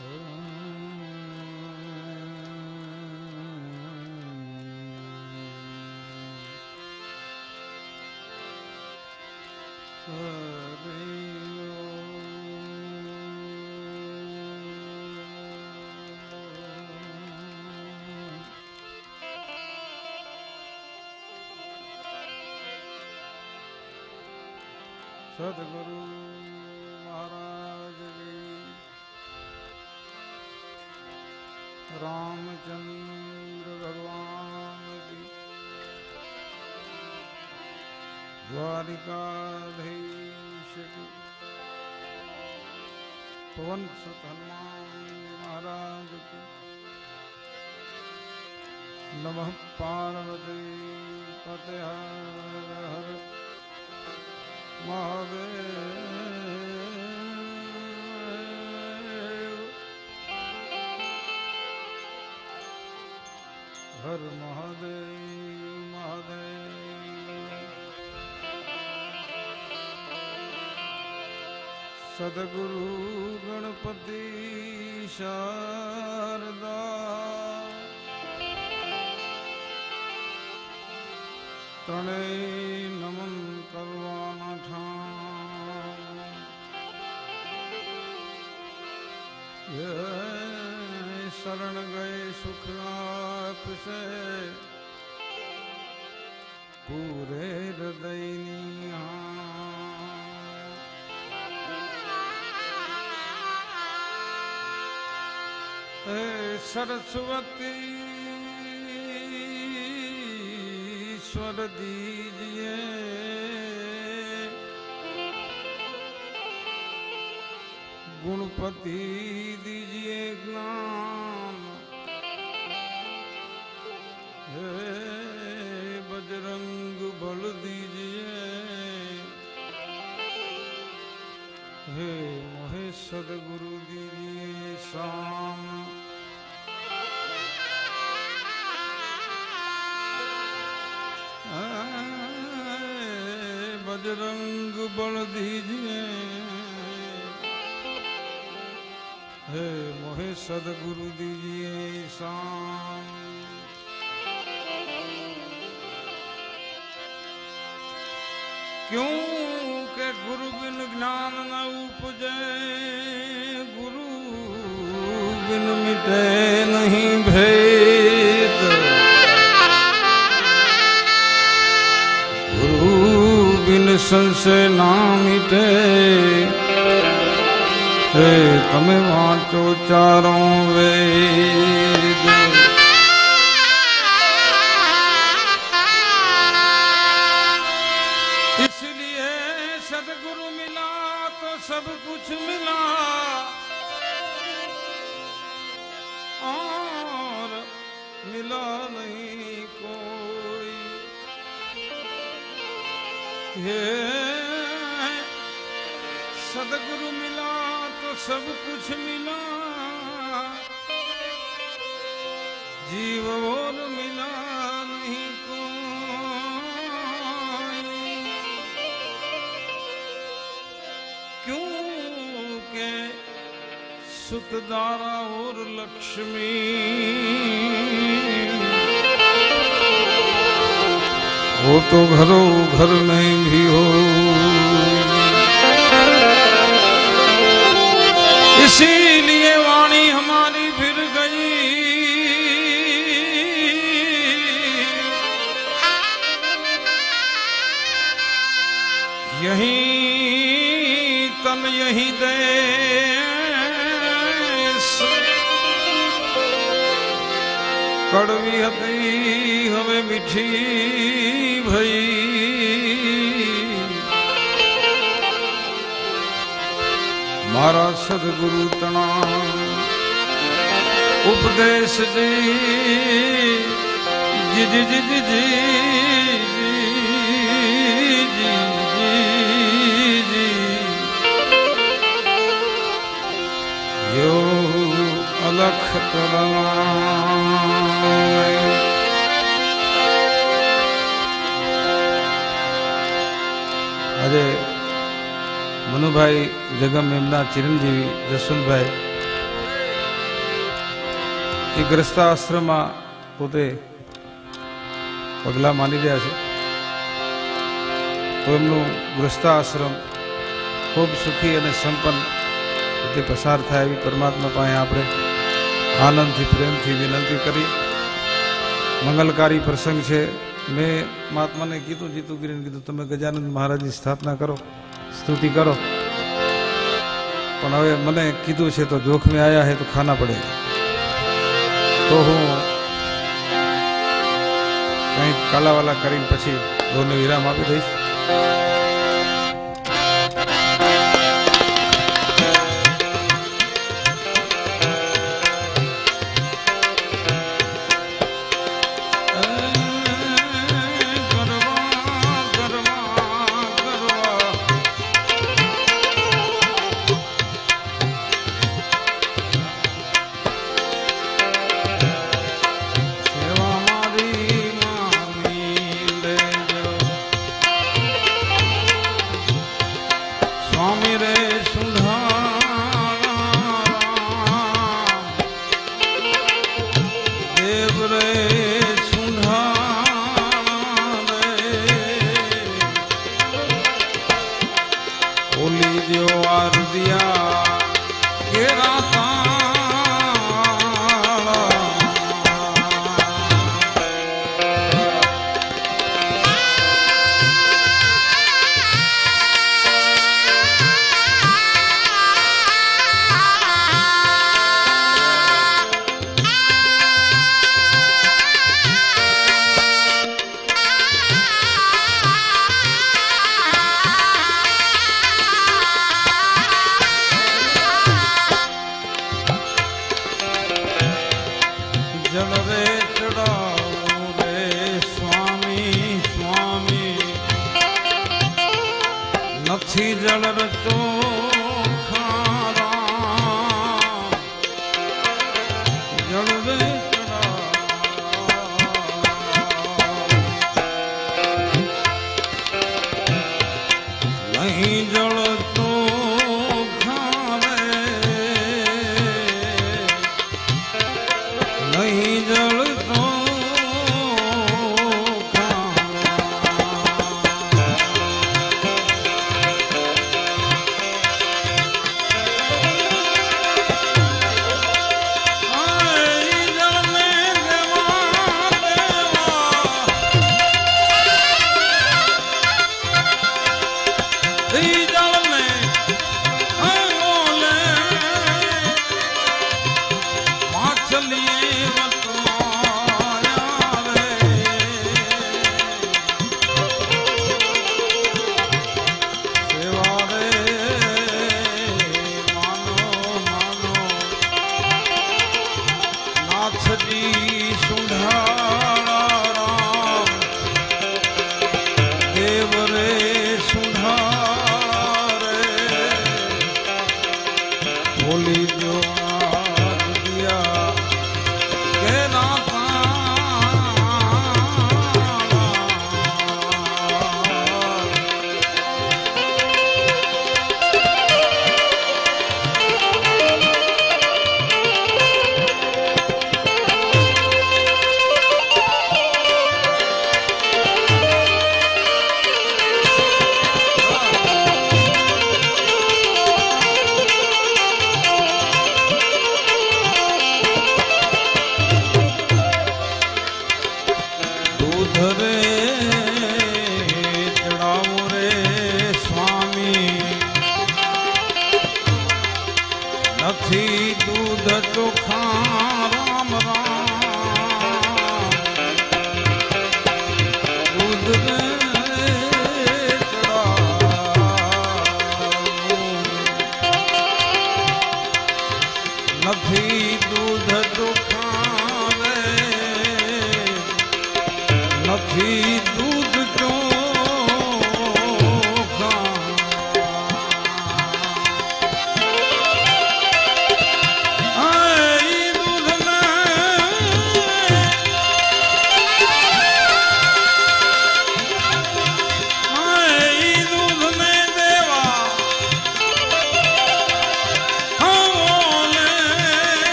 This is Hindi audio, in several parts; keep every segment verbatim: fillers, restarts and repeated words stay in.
सदगुरु महाराज की रामचंद्र भगवान की द्वारिकाधीश की पवन सुत हनुमान महाराज की नमः पार्वती पते हर हर महादेव हर महादेव महादेव। सदगुरु गणपति शारदा ત્રણેય નમન કરવાના ઠામ શરણ ગયે સુખ આપશે પૂરે હૃદયની હે સરસ્વતી ईश्वर दीजिए गुणपति दीजिए ज्ञान हे बजरंग बल दीजिए हे मोहे सदगुरु दीजिए शाम बजरंग बल दीजिए हे मोहे सदगुरु दीजिए शाम। क्यों के गुरु बिन ज्ञान न उपजे गुरु बिन मिटे नहीं भेद बिन संशय ना मिटे हे तमे वाचो चारों वेद। इसलिए सदगुरु मिला तो सब कुछ मिला और मिला नहीं कोई हे सदगुरु मिला तो सब कुछ मिला जीव और मिला नहीं कोई। क्योंकि सुतदारा और लक्ष्मी वो तो घरों घर में भी हो। इसीलिए वाणी हमारी फिर गई यहीं तन यहीं देश कड़वी हती हमें मीठी भई मारा सदगुरु तना उपदेश जी जी जी जी जी जी जी जी यो अलख तराय। अरे मनुभाई जगम एमना चिरंजीवी जसवंतभाई એ ગ્રસ્તાશ્રમમાં પોતે પગલાં માની રહ્યા છે, તો એમનું ગ્રસ્તાશ્રમ ખૂબ સુખી અને સંપન્ન રીતે પસાર થાય એવી પરમાત્મા પાસે આપણે આનંદથી પ્રેમથી વિનંતી કરી. મંગલકારી પ્રસંગ છે. મેં મહાત્માને કીધું, જીતુગીરીને કીધું, તમે ગજાનંદ મહારાજની સ્થાપના કરો, સ્તુતિ કરો, પણ હવે મને કીધું છે તો જોખમે આયા હે તો ખાના પડે, તો હું કંઈક કાલાવાલા કરીને પછી દોને વિરામ આપી દઈશ.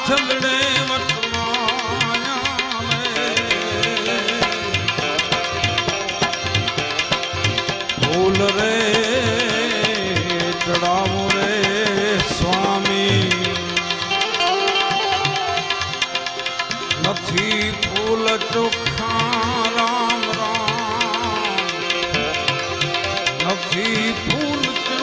छंदड़े मतमाया फूल रे चढ़ावो रे स्वामी नथी फूल चोखा राम राम नथी फूल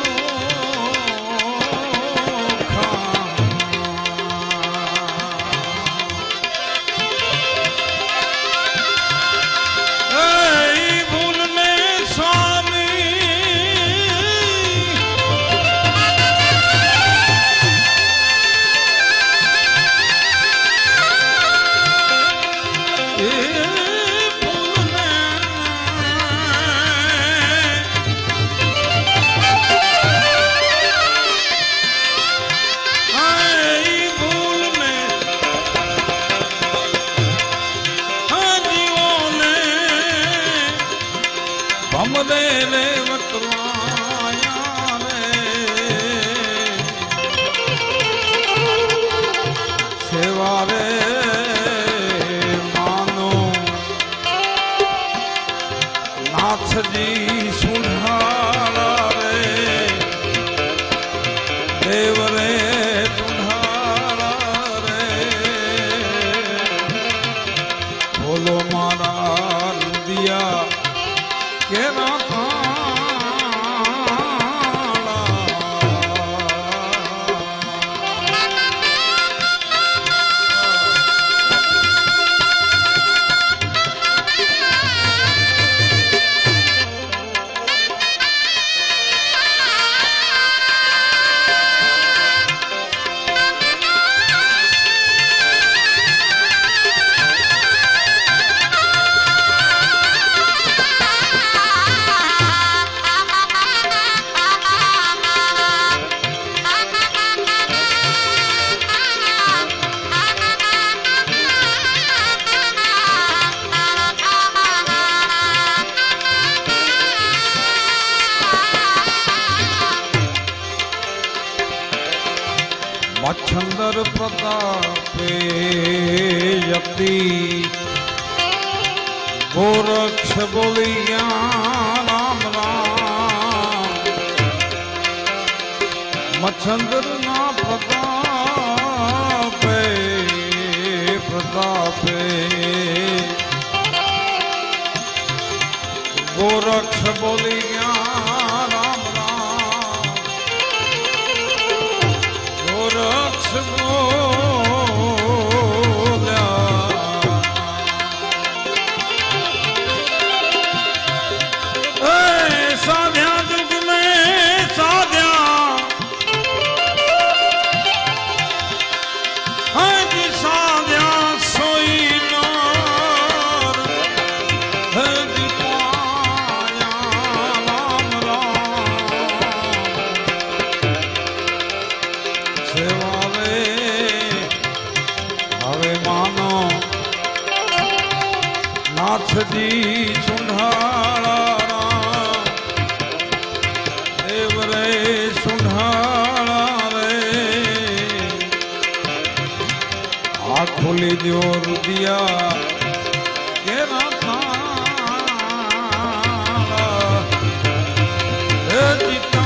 हमरे रे मतवाया रे सेवा रे मानो नाथ जी सुधारा रे देव रे सुधारा रे बोलो मारा दिया के ना मच्छंदर प्रतापे यति गोरक्ष बोलिया राम राम मच्छंदर ना प्रतापे प्रतापे गोरक्ष बोलिया राम राम गोरक्ष बोल्या साध्या जुग में साध्या हज साध्या सोई नार हज पाया राम राम सेवा रे हवे मानो नाथ जी सुंढाड़ा देव रे सुंढाड़ा रे आ खोली दियो रुदिया के ना थाला हे जीता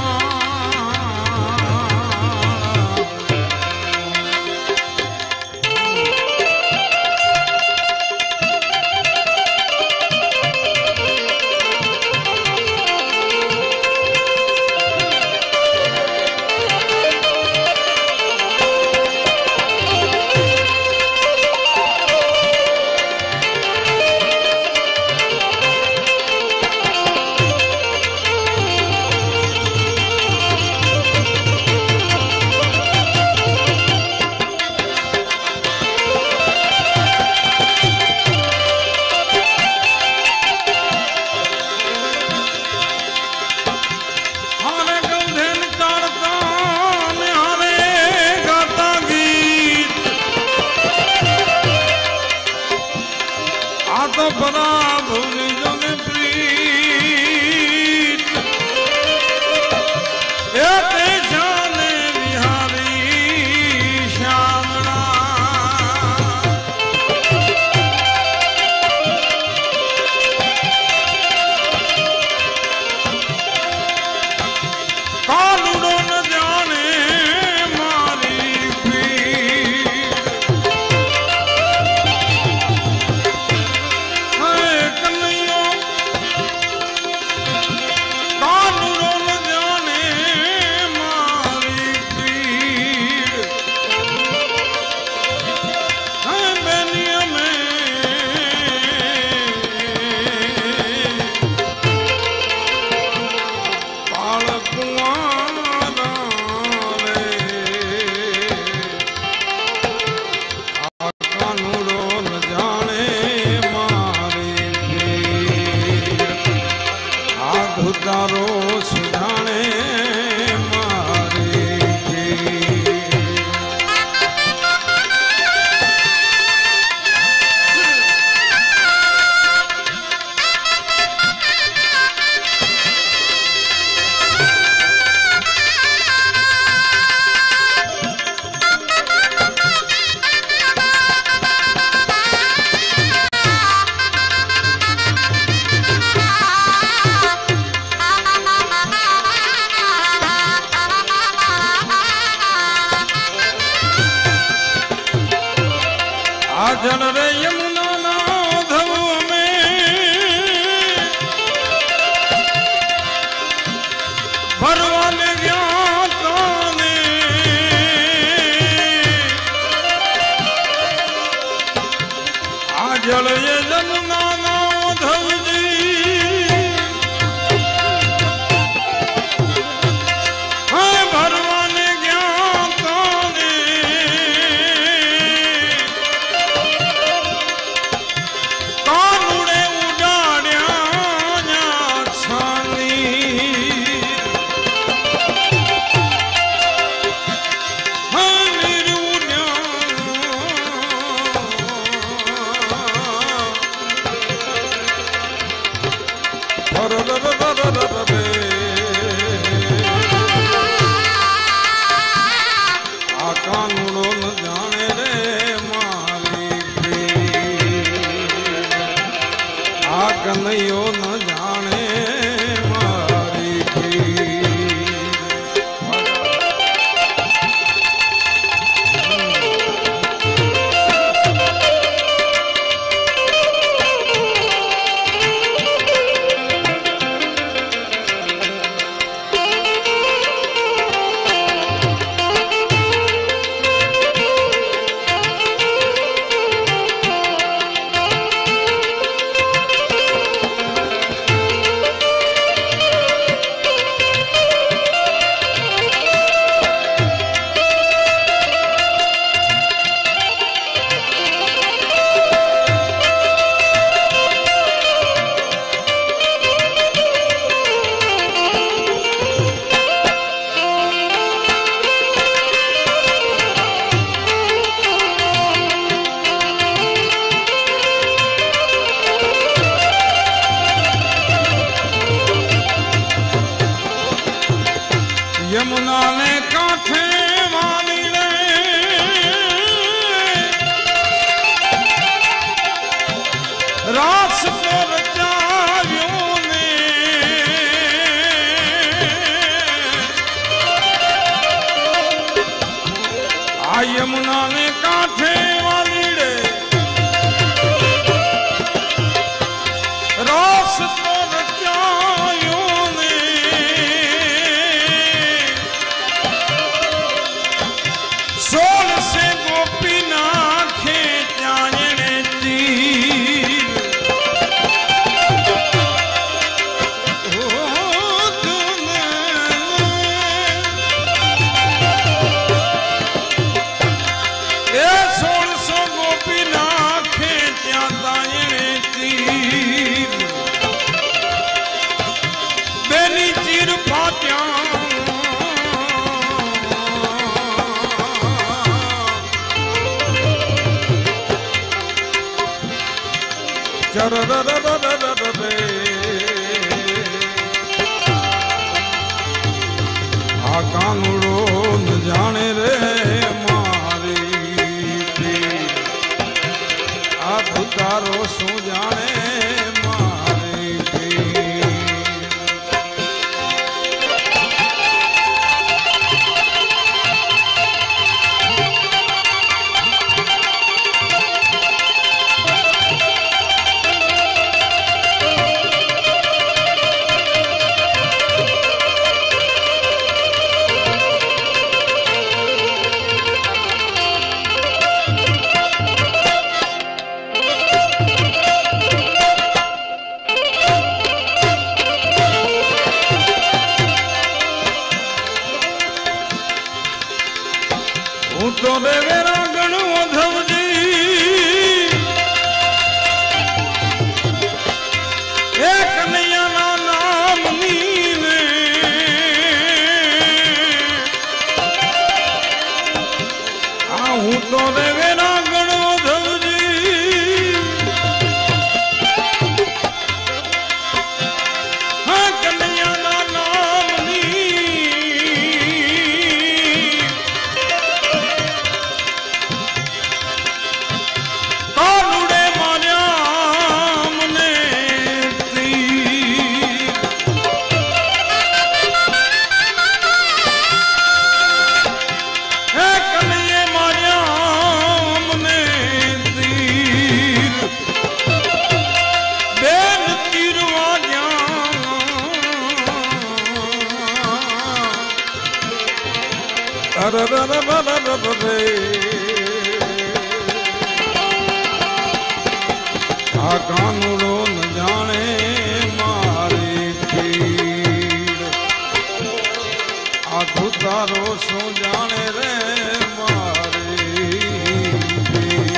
जल रे यमुना ना धव में भरवाने ज्ञाता ने आ जल ये यमुना ना धव जी हाँ भरवाने ज्ञाता ने कानुड़े उजाड़िया छानी हाँ निरुड्या आ कानुड़ो न जाने रे मारी आ कन्हैयो न जाने मारी यमुना ने कांठे वाली रे रास पर चारियों ने आ यमुना ने कांठे वाली रे रास पर चारियों ने सोल से गोपी नाखे जाने तीर ए सोल सो गोपी नाखे जाने तीर बेनी चीर फात्या चर आ कानुड़ो न जाने रे मारी आ भुतारो सु जाने मारी तो देवेरा गणो धव जी एक नैया ना नाम नीने आहू तो देवेरा गणो धव जी हाँ कन्हैया ना नाम नी આ કાનુડો ન જાણે મારી પીડ આ તું તારો શું જાણે રે મારી પીડ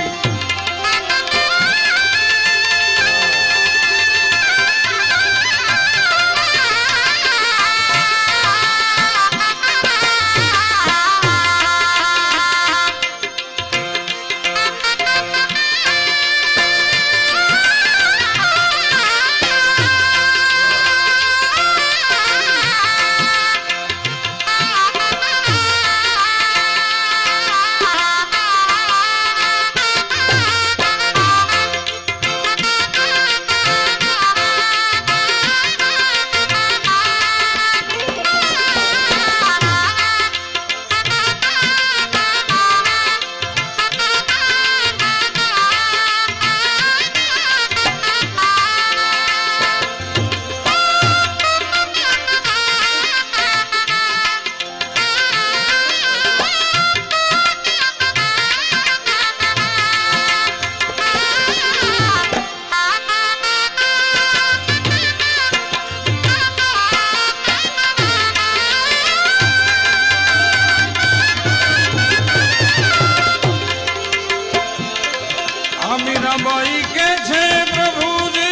मीराबाई के छे प्रभु जी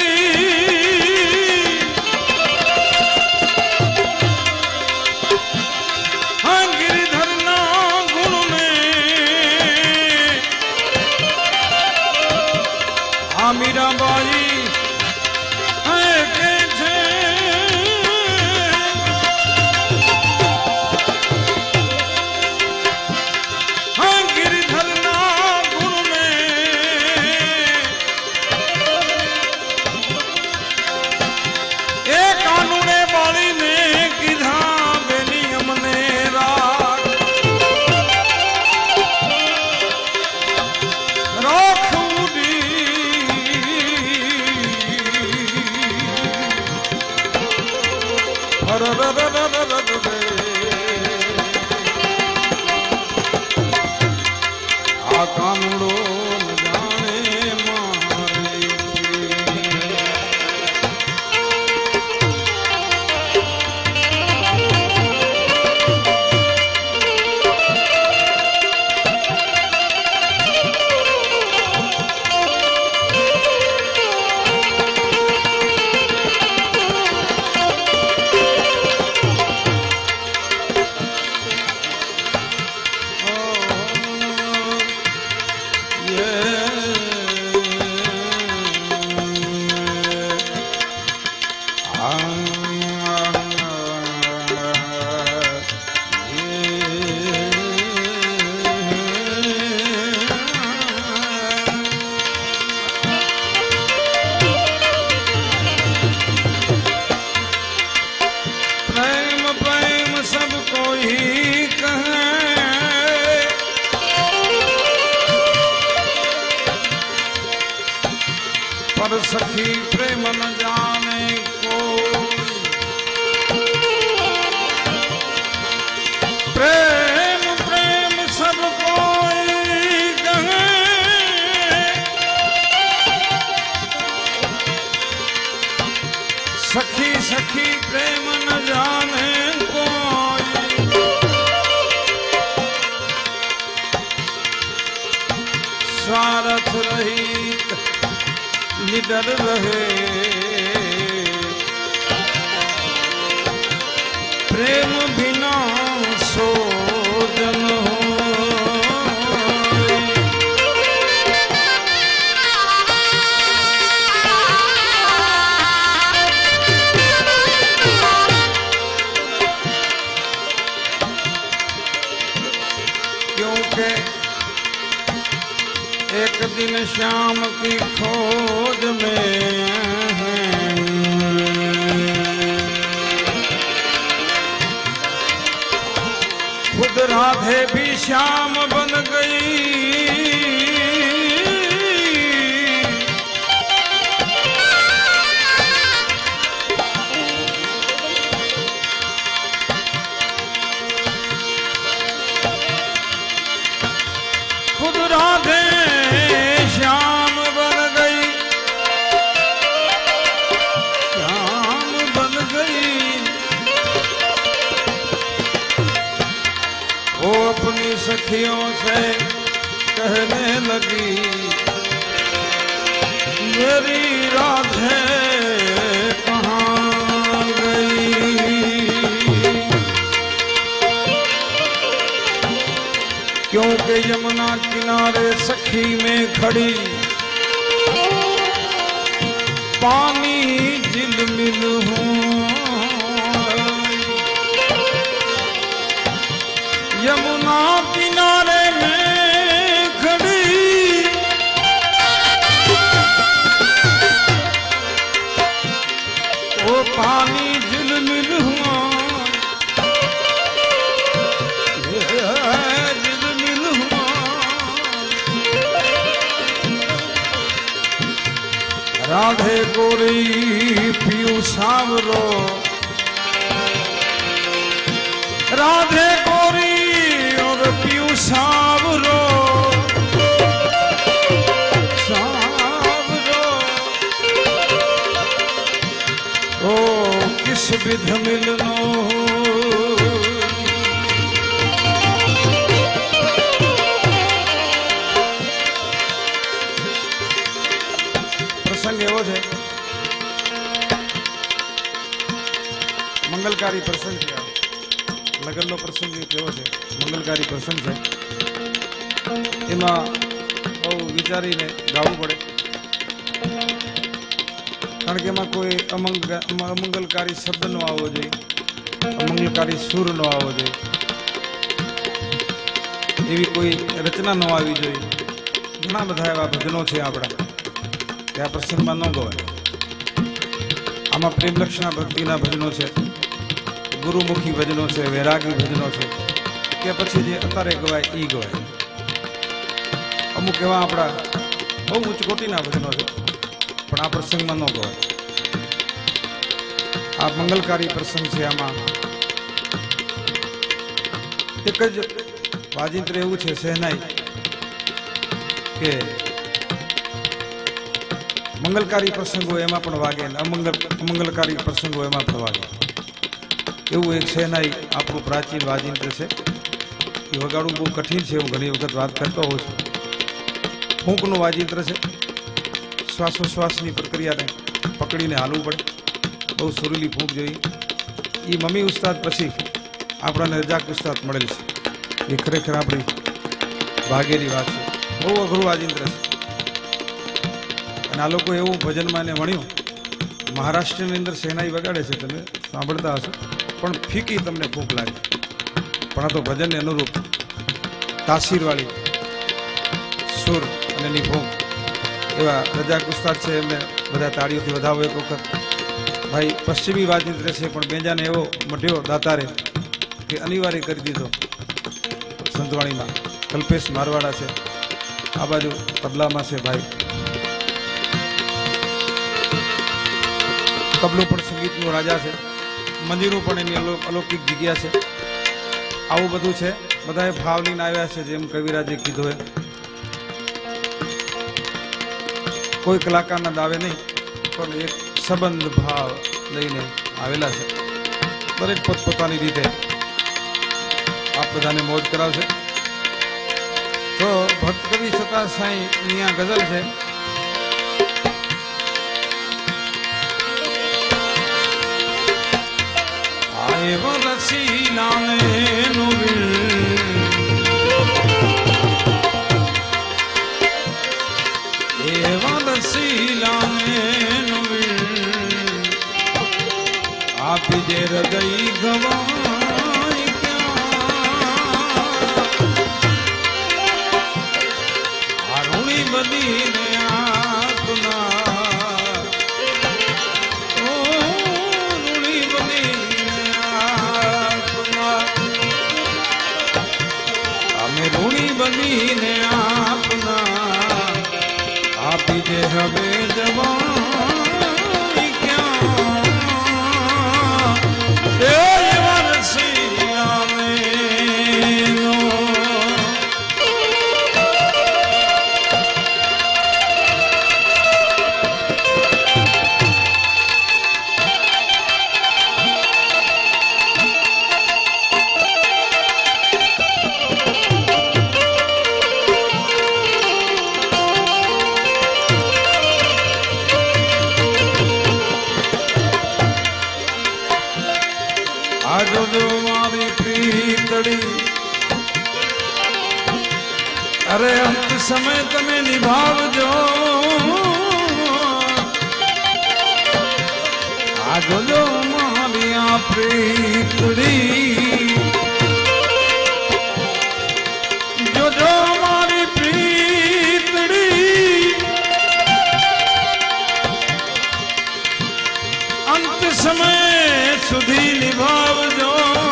हाँ गिरिधर ना गुण में हाँ मीराबाई हाँ के छे हाँ गिरिधर ना आ कानुड़ो न जाने मारी पर सखी प्रेम न जाने को प्रेम प्रेम सब कोई कहे सखी सखी प्रेम न जाने कोई स्वार्थ रहित निडर रहे प्रेम बिना सोजन हो क्योंकि एक दिन शाम की खोज में खुद राधे भी श्याम बन गई वो अपनी सखियों से कहने लगी, मेरी राधे कहाँ गई? क्योंकि यमुना किनारे सखी में खड़ी पानी झिलमिल हूँ। यमुना किनारे में खड़ी वो पानी झिलमिल हुआ, झिलमिल हुआ। राधे गोरी पियू सावरो, राधे गोरी और पियू सावरो, सावरो ओ किस विध मिलनो। प्रसंग एवो छे, मंगलकारी प्रसंग छे। लग्न नो प्रसंग केवो छे, मंगलकारी प्रसंग छे। एमां बहु विचारीने गावुं पड़े, कारण के एमां कोई अमंग अमंगलकारी शब्द नो आवो जोईए, अमंगलकारी सूर नो आवो जोईए, एवी कोई रचना नो आवी जोईए। घणा बधा एवा भजनो छे आपड़ा के आ प्रसंगमां न गवाय। आमां प्रेम लक्षणा भक्तिना भजनो छे, गुरुमुखी भजनों से, वैरागी भजनों से, के पछी जे अतारे गवाय ई गवाय। अमुक एवा आपड़ा बहु उच्च कोटीना भजनों छे, पण आ प्रसंगमां न गवाय। आ मंगलकारी प्रसंग छे। आमां एक ज वाजिंत्र एवुं छे शहनाई के मंगलकारी प्रसंगो एमां पण वागे, अमंगल अमंगलकारी प्रसंगो एमां पण वागे। एवं एक शहनाई आपणुं प्राचीन वाजिंत्र छे, ए वगाड़વું बहु कठिन छे। हूँ घणी वखत वात करतो होउं छुं। फूंकनुं वाजिंत्र छे, श्वासोश्वासनी प्रक्रियाने पकड़ीने हालવું पड़े, बहु सुरीली फूंक जोईए। ए मम्मी उस्ताद पछी आपणाने रजाक उस्ताद मळेल छे। ए खरेखर आपणी भाग्यनी वात छे। बहु अघरुं वाजिंत्र छे। अने आ लोको एवुं भजनमां ने वण्युं, महाराष्ट्रनी अंदर शहनाई वगाड़े छे, तमे सांभळता हशो, पण फीकी तमने फूंक लागे। पण आ तो भजन ने अनुरूप तासीरवाળી सुर अने एनी फूंक। एवा रजाक उस्ताद छे, एमने बधा ताळीओथी વધાવો एक वखत। भाई पश्चिमी वाजिंत्र छे, पण बेंजाने एवो मढ्यो दातारे के अनिवार्य करी दीधो। संतवाणीमां कल्पेश मारवाड़ा छे, आ बाजू तबलामां छे भाई। तबलो पण संगीतनो राजा छे, मंदिरों पण एनी अलौकिक जग्या छे। आवुं बधुं छे, बधाए भाव लईने आव्या छे, जेम कविराजे कीधुं एम। कोई कलाकारना दावे नहीं, पण एक संबंध भाव लईने आवेला छे। दरेक पोतपोतानी रीते आप बधाने मौज करावशे। तो भक्त कवि सता साईं नी आ गजल छे। एव रसीला ने नुविल, एव रसीला ने नुविल, आप जे हृदय गवाई क्या, आरुणी बदी ने आपना बनीने आपना, आपी जे हवे जवाई क्या, ए वरसीला में नो। अरे अंत समय तमे निभावजो आजो जो मारिया प्रीतड़ी जो जो मारी प्रीतड़ी अंत समय सुधी निभावजो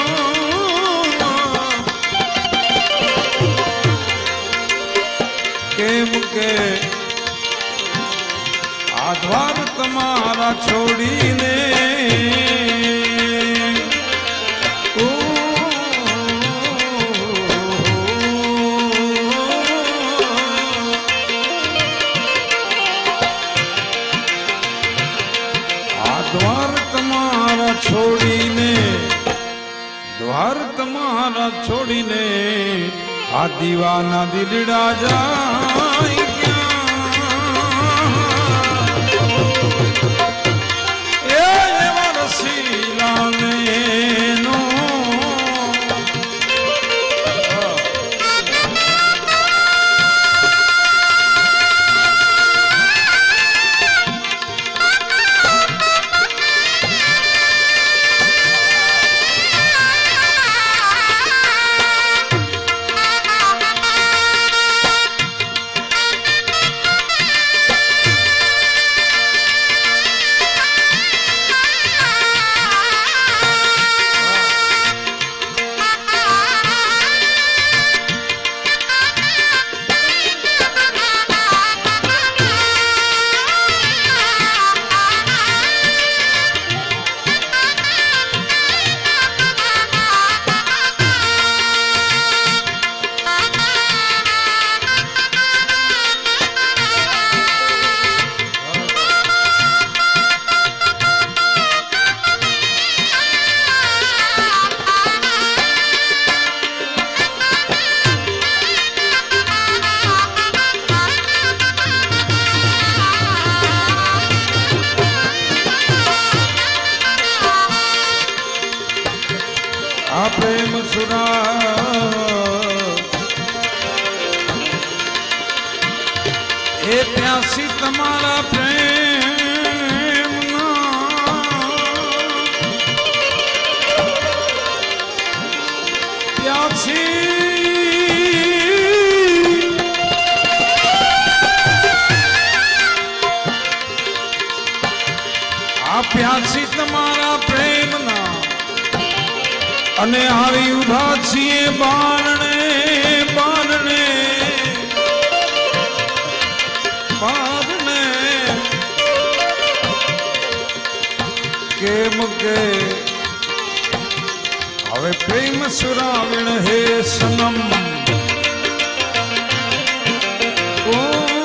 केम के आधार तमारा छोड़ी ने ओ, आधार तमारा छोड़ी ने द्वार तमारा छोड़ी ने आ दीवाना दिलड़ा जाए क्या ये वरसीला नो प्रेम सुरा ए प्यासी तमारा प्रेम ना प्यासी आ प्यासी तमारा प्रेम ना अने आवी उभा छीए बाणने बाणने बाणने केम के हवे प्रेम सुरावण हे सनम ओ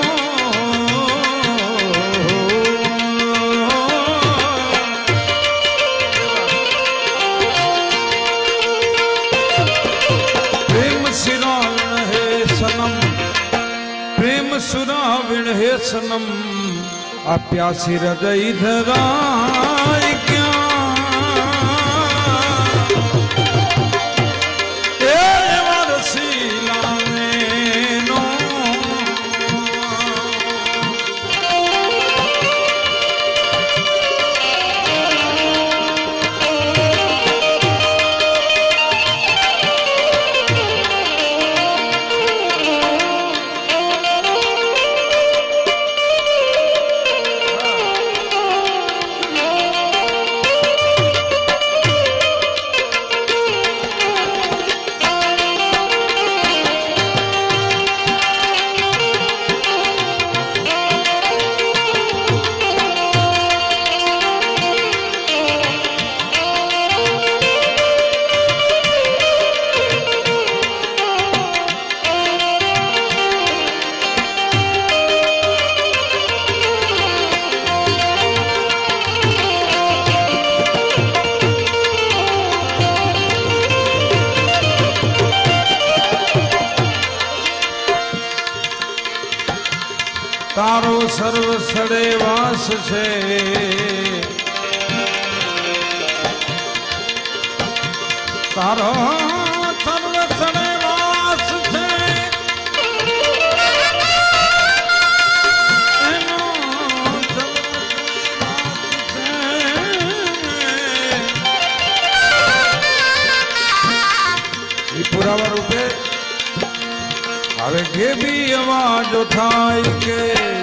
सुराविण हे सनम आ प्यासी हृदय धराय क्या ए वरसीला नो तारो सर्व सड़े वास छे तारो सर्व सड़े वास छे હવે ઘેબી અવાજો થાય કે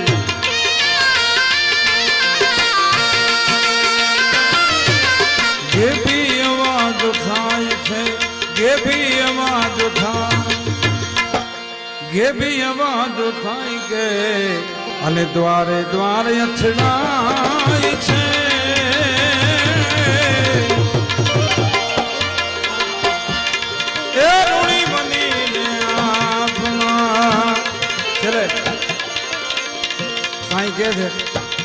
ઘેબી અવાજો થાય છે ઘેબી અવાજો થાય ઘેબી અવાજો થાય કે અને દ્વારે દ્વારે અથડાય છે એ રૂણી બનીને આપણા ચલે સાઈ કે છે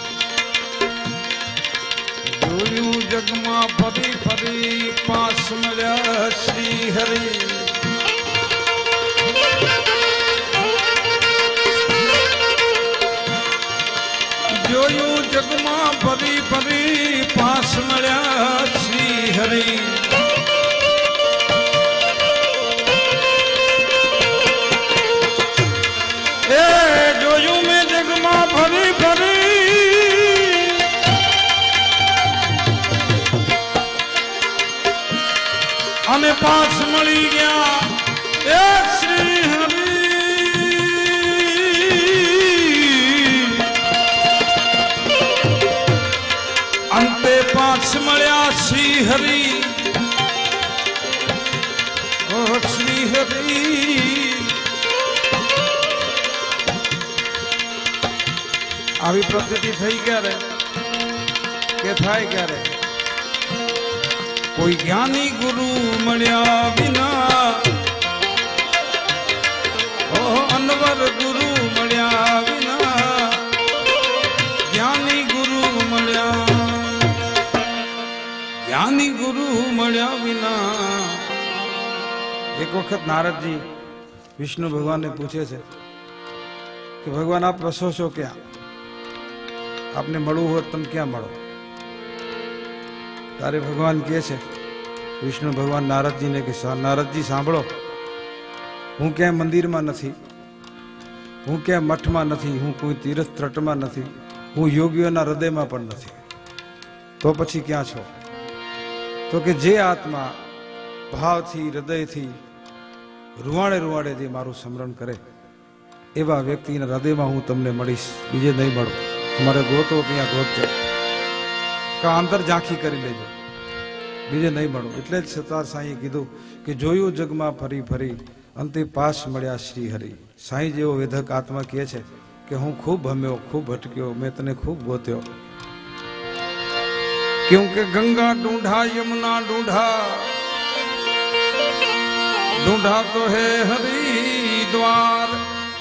જોયું જગમાં ફરી ફરી પાસ મળ્યા શ્રી હરિ જોયું જગમાં ફરી ફરી પાસ મળ્યા શ્રી હરિ એ જોયું મેં જગમાં ફરી ફરી અને પાસ મળી ગયા એ શ્રી હરિ અંતે પાસ મળ્યા શ્રી હરિ ઓ શ્રી હરિ આવી પ્રતિતિ થઈ ક્યારે કે થાય ક્યારે કોઈ જ્ઞાની ગુરુ મળ્યા વિના ઓ અનવર ગુરુ મળ્યા વિના જ્ઞાની ગુરુ મળ્યા જ્ઞાની ગુરુ મળ્યા વિના એક વખત નારદજી વિષ્ણુ ભગવાનને પૂછે છે કે ભગવાન આપ વસો છો ક્યાં આપને મળવું હોય તમે ક્યાં મળો તારે ભગવાન કહે છે વિષ્ણુ ભગવાન નારદજીને કે નારદજી સાંભળો હું ક્યાંય મંદિરમાં નથી હું ક્યાંય મઠમાં નથી હું કોઈ તીર્થ ત્રટમાં નથી હું યોગીઓના હૃદયમાં પણ નથી તો પછી ક્યાં છો તો કે જે આત્મા ભાવથી હૃદયથી રૂવાડે રૂવાડેથી મારું સ્મરણ કરે એવા વ્યક્તિના હૃદયમાં હું તમને મળીશ બીજે નહીં મળો તમારે ગોતો ત્યાં ગોતજો કા અંતર ઝાંખી કરી લેજો બીજે નહીં મળો એટલે જ સતાર સાંઈએ કીધું કે જોયું જગમાં ફરી ફરી અંતે પાસ મળ્યા શ્રી હરિ સાંઈ જેવો વેધક આત્મા કહે છે કે હું ખૂબ ભમ્યો ખૂબ ભટક્યો મેં તને ખૂબ ગોત્યો क्योंकि गंगा ढूंढा यमुना ढूंढा ढूंढा तो है हरिद्वार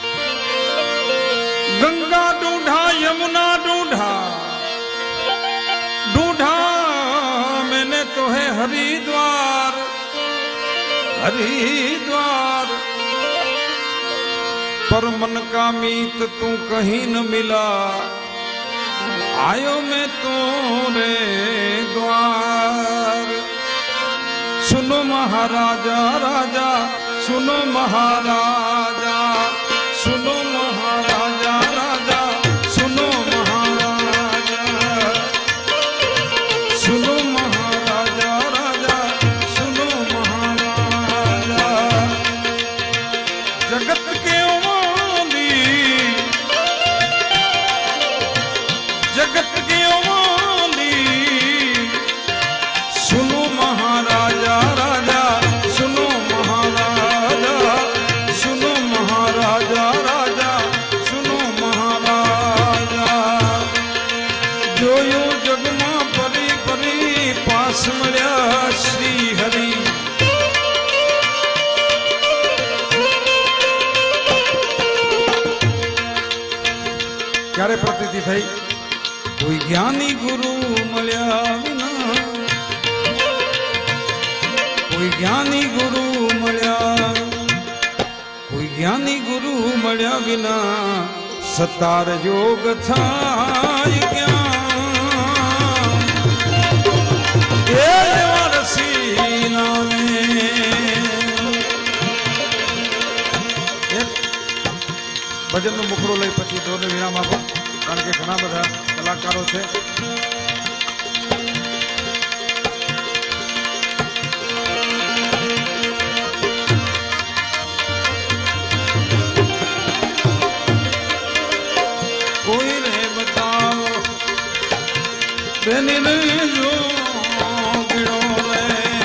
गंगा ढूंढा यमुना ढूंढा ढूंढा मैंने तो है हरिद्वार हरिद्वार पर मन का मीत तू कहीं न मिला आयो मैं तोरे द्वार सुनो महाराजा राजा सुनो महाराजा सुनो महाराजा राजा सुनो महाराजा सुनो महाराजा राजा सुनो महाराजा जगत के ओली जगत के ओली सुनो महाराजा राजा सुनो महाराजा सुनो महाराजा राजा सुनो महाराजा जो यो जगमा परी परी पास मळ्या श्री हरि क्यारे प्रतीति थई कोई ज्ञानी गुरु मळ्या विना कोई ज्ञानी गुरु मळ्या कोई ज्ञानी गुरु मळ्या विना सतार योग थाय क्या ए वरसीना ने भजन नो मुखड़ो लई पछी दोने विराम आपो कारण के घणा बधा कलाकारो छे બેની રે જો ગીડો રે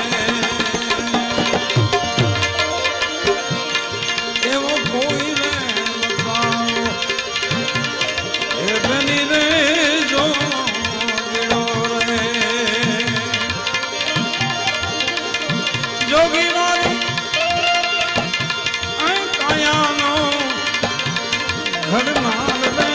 એવો કોઈ રે બતાવો એ બેની રે જો ગીડો રે જોગી મારી કાયાનો ઘડનાર રે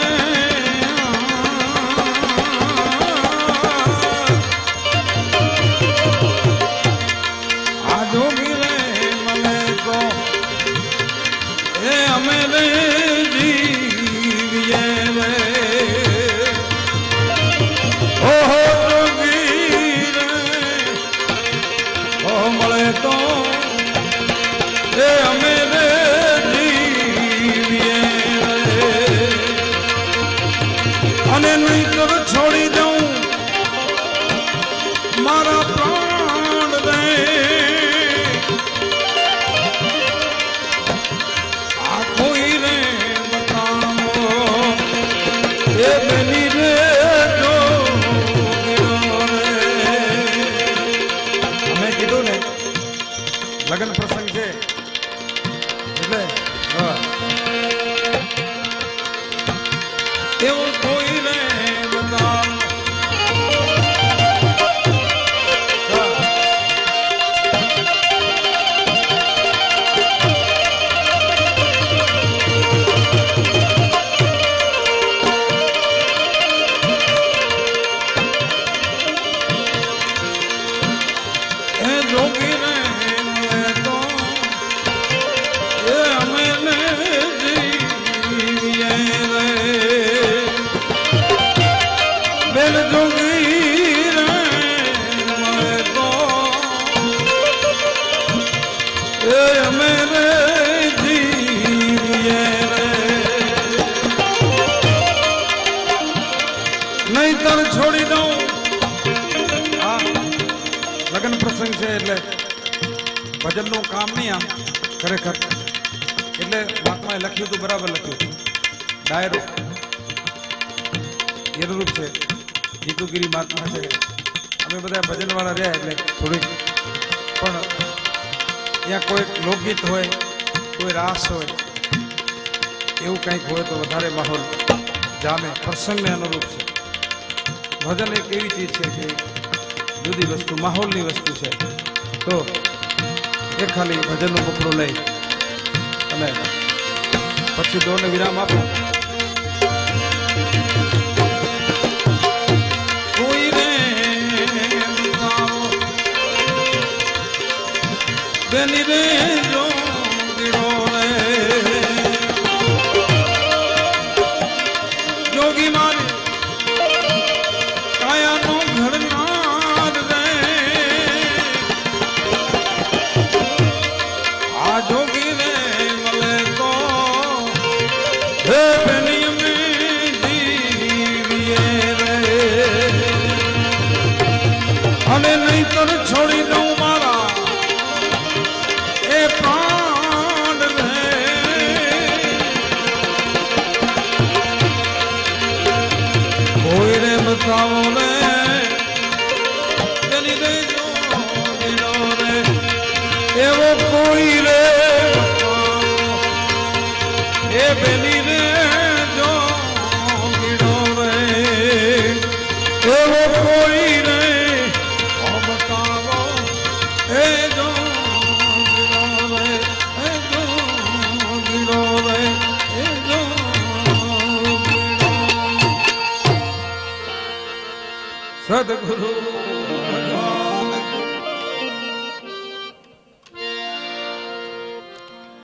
છોડી દઉં મારા પ્રાણ રે આ કોઈ રે બતાવો એ બેની રે જો અમે કીધું ને લગ્ન પ્રસંગ છે એટલે એવું કોઈ રે નહીતર છોડી દઉં આ લગ્ન પ્રસંગ છે એટલે ભજનનું કામ નહીં આમ ખરેખર એટલે વાતમાં લખ્યું હતું બરાબર લખ્યું હતું ડાયરો એનું છે જીતુગીરી મહાત્મા છે અમે બધા ભજન વાળા રહ્યા એટલે થોડીક પણ ત્યાં કોઈ લોકગીત હોય કોઈ રાસ હોય એવું કંઈક હોય તો વધારે માહોલ જામે પ્રસંગને અનુરૂપ છે ભજન એક એવી ચીજ છે કે જુદી વસ્તુ માહોલની વસ્તુ છે તો એ ખાલી ભજનનો બકડો લઈ અને પછી દોડને વિરામ આપો કોઈ રે બેની રે જો ગીડો રે જોગી મારી કાયાનો ઘડનાર રે આ જોગી રે મળે તો હે બેની અમે જીવીએ રે અને નહીતર છોડી દઉં મારા એ પ્રાણ રે કોઈ રે બતાવો રે બેની રે જો ગીડો રે એવો કોઈ રે એ બેની રે જો ગીડો રે એવો કોઈ રે બતાવો એ જો સદગુરુ ભગવાન